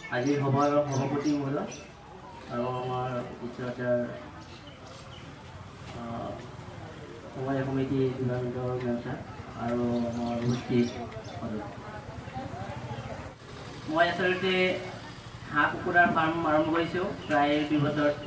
আজিৰ সভাপতি মহোদয় আৰু আমাৰ ইচ্ছাচাৰ সমবায় সমিতি ডিপাৰ্টমেণ্টৰ মেম্বাৰ আৰু আমাৰ উপস্থিত মই আচলতে হাঁহ কুকুৰাৰ ফাৰ্ম আৰম্ভ কৰিছোঁ প্ৰায় 2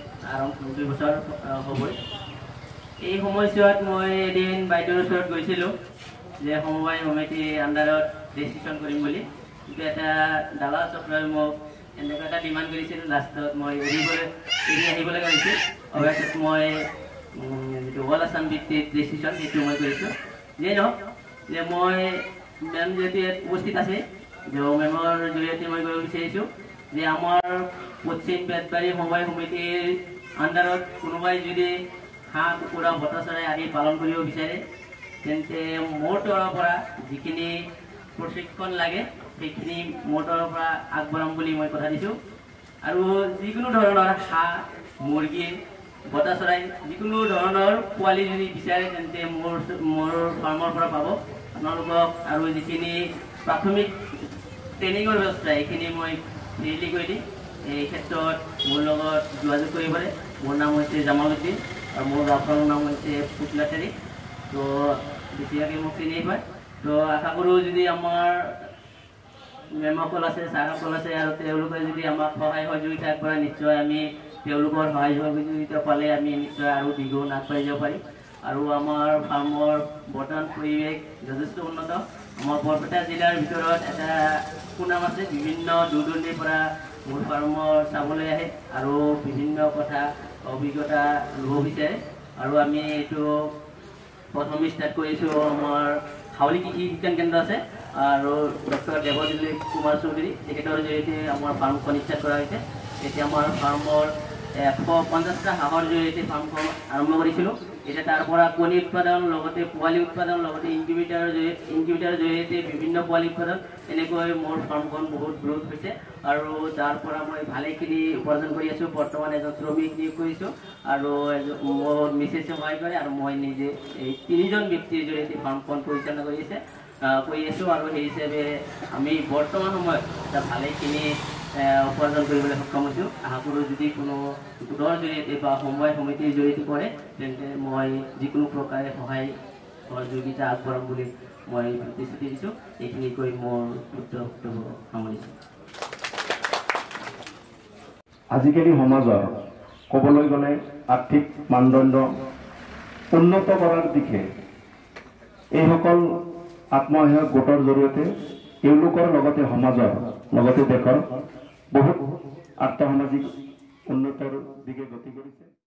বছৰ হ'বই। এই সময়ছোৱাত মই এদিন বাইদেউৰ ওচৰত গৈছিলোঁ যে সমবায় সমিতিৰ আণ্ডাৰত ৰেজিষ্ট্ৰেশ্যন কৰিম বুলি, কিন্তু এটা দালাল চক্ৰই মোক এনেকুৱা এটা ডিমাণ্ড কৰিছিল। লাষ্টত মই এৰি আহিব লগা হৈছিল। অৱশ্যে মই যিটো অল আছাম ভিত্তিত ৰেজিষ্ট্ৰেশ্যন সেইটো মই কৰিছোঁ। যিয়ে নহওক যে মই মেম যিহেতু ইয়াত উপস্থিত আছে, যে মেমৰ জৰিয়তে মই কৰিব বিচাৰিছোঁ যে আমাৰ পশ্চিম বেতবাৰী সমবায় সমিতিৰ আণ্ডাৰত কোনোবাই যদি হাঁহ কুকুৰা বতা চৰাই আদি পালন কৰিব বিচাৰে তেন্তে মোৰ তৰফৰ পৰা যিখিনি প্ৰশিক্ষণ লাগে সেইখিনি মোৰ তৰফৰ পৰা আগবঢ়াম বুলি মই কথা দিছোঁ। আৰু যিকোনো ধৰণৰ হাঁহ মুৰ্গী বতা চৰাই যিকোনো ধৰণৰ পোৱালি যদি বিচাৰে তেন্তে মোৰ ফাৰ্মৰ পৰা পাব আপোনালোকক। আৰু যিখিনি প্ৰাথমিক ট্ৰেইনিঙৰ ব্যৱস্থা এইখিনি মই ফ্ৰীলি কৰি দিম। এই ক্ষেত্ৰত মোৰ লগত যোগাযোগ কৰিব পাৰে। মোৰ নাম হৈছে জামাল উদ্দিন আৰু মোৰ গাঁওখনৰ নাম হৈছে পুতলাটাৰী। তো বেছিভাগে মোক চিনি পায়। তো আশা কৰোঁ যদি আমাৰ মেমসকল আছে, ছাৰসকল আছে আৰু তেওঁলোকে যদি আমাক সহায় সহযোগিতা আগবঢ়ায় নিশ্চয় আমি তেওঁলোকৰ সহায় সহযোগিতা পালে আমি নিশ্চয় আৰু দ্বিগুণ আগবাঢ়ি যাব পাৰিম। আৰু আমাৰ ফাৰ্মৰ বৰ্তমান পৰিৱেশ যথেষ্ট উন্নত। আমাৰ বৰপেটা জিলাৰ ভিতৰত এটা সুনাম আছে, বিভিন্ন দূৰ দূৰণিৰ পৰা মোৰ ফাৰ্মৰ চাবলৈ আহে আৰু বিভিন্ন কথা অভিজ্ঞতা ল'ব বিচাৰে। আৰু আমি এইটো প্ৰথম ষ্টাৰ্ট কৰিছোঁ আমাৰ হাউলি কৃষি বিজ্ঞান কেন্দ্ৰ আছে আৰু ডক্টৰ দেৱজিৎ কুমাৰ চৌধুৰী তেখেতৰ জৰিয়তে আমাৰ ফাৰ্মখন ষ্টাৰ্ট কৰা হৈছে। এতিয়া আমাৰ ফাৰ্মৰ 150টা হাঁহৰ জৰিয়তে ফাৰ্মখন আৰম্ভ কৰিছিলোঁ। এতিয়া তাৰ পৰা কণী উৎপাদন লগতে পোৱালি উৎপাদন লগতে ইনকিউবেটাৰৰ জৰিয়তে বিভিন্ন পোৱালি উৎপাদন এনেকৈ মোৰ ফাৰ্মখন বহুত গ্ৰোথ হৈছে আৰু তাৰ পৰা মই ভালেখিনি উপাৰ্জন কৰি আছোঁ। বৰ্তমান এজন শ্ৰমিক নিয়োগ কৰিছোঁ আৰু মোৰ মিছেছে সহায় কৰে আৰু মই নিজে এই 3জন ব্যক্তিৰ জৰিয়তে ফাৰ্মখন পৰিচালনা কৰি আছোঁ। আৰু সেই হিচাপে আমি বৰ্তমান সময়ত এটা ভালেখিনি উপাৰ্জন কৰিবলৈ সক্ষম হৈছোঁ। আশা কৰোঁ যদি কোনো গোটৰ জৰিয়তে বা সমবায় সমিতিৰ জৰিয়তে কৰে তেন্তে মই যিকোনো প্ৰকাৰে সহায় সহযোগিতা আগবঢ়াম বুলি মই প্ৰতিশ্ৰুতি দিছোঁ। এইখিনি কৈ মোৰ বক্তব্য সামৰিছোঁ। আজিকালি সমাজৰ ক'বলৈ গ'লে আৰ্থিক মানদণ্ড উন্নত কৰাৰ দিশে এইসকল আত্মসহায়ক গোটৰ জৰিয়তে তেওঁলোকৰ লগতে সমাজৰ লগতে দেশৰ বহুত আৰ্থসামাজিক উন্নতৰ দিশে গতি কৰিছে।